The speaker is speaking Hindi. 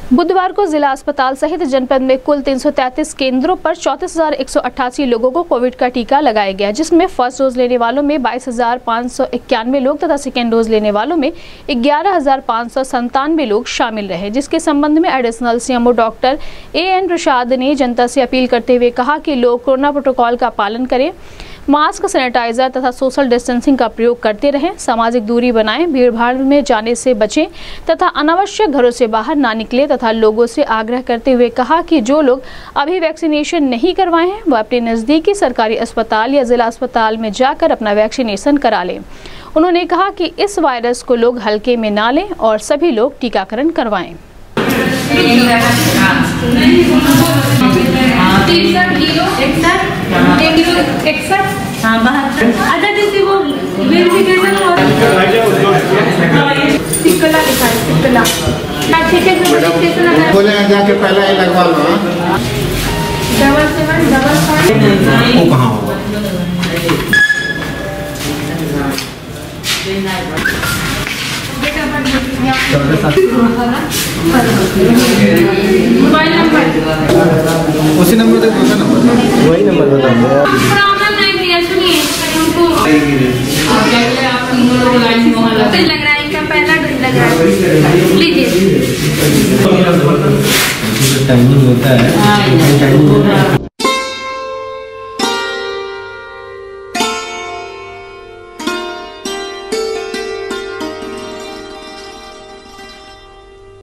बुधवार को जिला अस्पताल सहित जनपद में कुल 333 केंद्रों पर 34,188 लोगों को कोविड का टीका लगाया गया, जिसमें फर्स्ट डोज लेने वालों में 22,591 लोग तथा सेकेंड डोज लेने वालों में 11,597 लोग शामिल रहे। जिसके संबंध में additional CMO doctor AN Prasad ने जनता से अपील करते हुए कहा कि लोग कोरोना प्रोटोकॉल का पालन करें, मास्क, सैनिटाइजर तथा सोशल डिस्टेंसिंग का प्रयोग करते रहें, सामाजिक दूरी बनाएं, भीड़भाड़ में जाने से बचें तथा अनावश्यक घरों से बाहर ना निकलें तथा लोगों से आग्रह करते हुए कहा कि जो लोग अभी वैक्सीनेशन नहीं करवाए हैं वह अपने नज़दीकी सरकारी अस्पताल या जिला अस्पताल में जाकर अपना वैक्सीनेशन करा लें। उन्होंने कहा कि इस वायरस को लोग हल्के में ना लें और सभी लोग टीकाकरण करवाएं। जाके पहले लगवा लो। वो कहाँ होगा? मोबाइल नंबर उसी नंबर तक कौन सा नंबर? वही नंबर बता दो। प्रॉब्लम नहीं भैया, सुनिए हमको लग रहा है इनका पहला डोज लग रहा है, लीजिए। टाइमिंग होता है।